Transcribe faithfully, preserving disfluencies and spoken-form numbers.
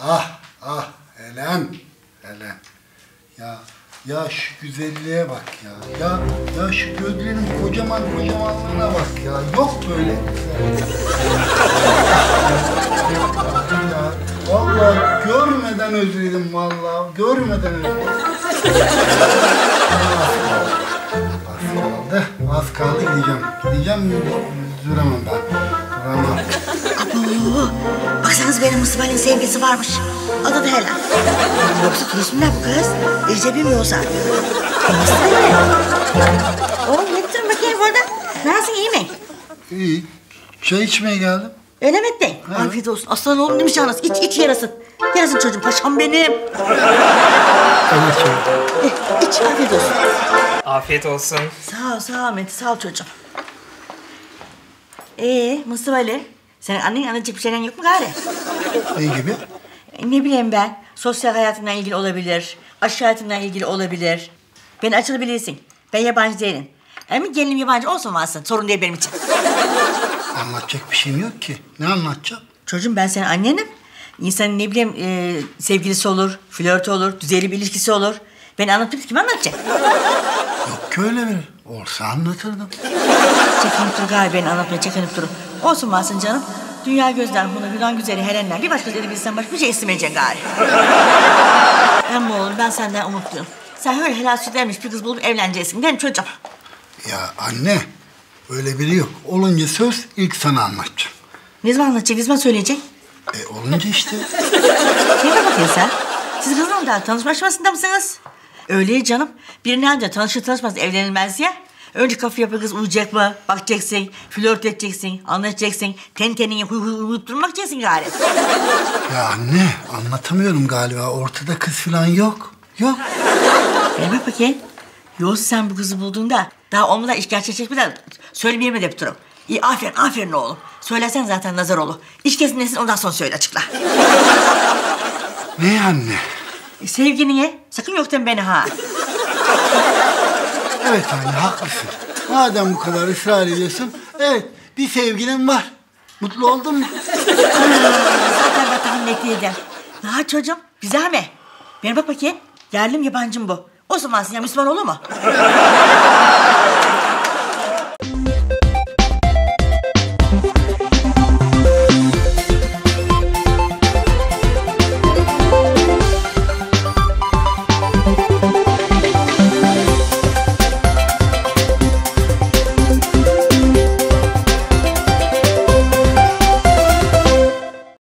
Ah, ah, Helen, Helen. Ya, ya şu güzelliğe bak ya. Ya, ya şu gözlerin kocaman kocamanlığına bak ya. Yok böyle güzellik. Ya, vallahi görmeden özledim vallahi. Görmeden özledim. Az kaldı, az kaldı gideceğim. Gideceğim, duramam ben. Duramam. Abo, baksanız benim Mustafa'nın sevgilisi varmış. Adı da Helen. Yoksa turist mi lan bu kız? İyice bilmiyorsa. Mustafa ne? Oğlum ne tutuyorsun bakayım orada? Nasılsın, iyi mi? İyi. Çay içmeye geldim. Öyle mi ettin? Afiyet olsun. Aslan oğlum demiş yalnız. İç iç yarasın. Yarasın çocuğum, paşam benim. Evet çay. Eh, iç afiyet olsun. Afiyet olsun. Sağ ol, sağ ol Ahmet, sağ ol çocuğum. Ee Mustafa Ali, senin annen anlatacak bir şeyden yok mu gari? Ne gibi? E, ne bileyim ben, sosyal hayatından ilgili olabilir, aşk hayatından ilgili olabilir. Beni açılı bilirsin, ben yabancı değilim. Hem gelinim yabancı olsun varsın, sorun değil benim için. Anlatacak bir şeyim yok ki. Ne anlatacağım? Çocuğum ben senin annenim. İnsanın ne bileyim e, sevgilisi olur, flörtü olur, düzeyli bir ilişkisi olur. Beni anlatıp kim anlatacak? Yok ki öyle bir. Olsa anlatırdım. Çekinip dur gari beni anlatmaya çekinip durun. Olsun varsın canım. Dünya gözler bunu Yunan güzeli Helenler. Bir başka dedi bilsen başka bir şey istemeyeceksin gari. Ama oğlum ben senden umutluyum. Sen öyle helal süt emmiş bir kız bulup evleneceksin değil mi çocuğum? Ya anne, öyle biri yok. Olunca söz ilk sana anlatacağım. Ne zaman anlatacak, ne zaman söyleyecek? E olunca işte. Ne bakıyorsun sen? Siz kızla daha tanışma aşamasında mısınız? Öyle canım. Birini önce tanışır tanışmaz evlenilmez ya. Önce kafa yapı kız uyuyacak mı? Bakacaksın, flört edeceksin, anlatacaksın. Ten tenine huy huy uyuyup durmayacaksın gari. Ya anne, anlatamıyorum galiba. Ortada kız falan yok. Yok. Bana bak bakayım. Yoksa sen bu kızı bulduğunda daha olmadan iş gerçekleşmeden söylemeyemedi hep durum. İyi, aferin, aferin oğlum. Söylersen zaten nazar olur. İş kesinlesin, ondan sonra söyle, açıkla. Ne anne? E, sevgini sakın yoktan beni ha. Evet anne, haklısın. Madem bu kadar ısrar ediyorsun, evet bir sevgilim var. Mutlu oldun mu? Zaten ben tahmin ettiydim. Ya çocuğum, güzel mi? Bana bak bakayım. Yerlim yabancım bu. O zaman ya Müslüman olur mu?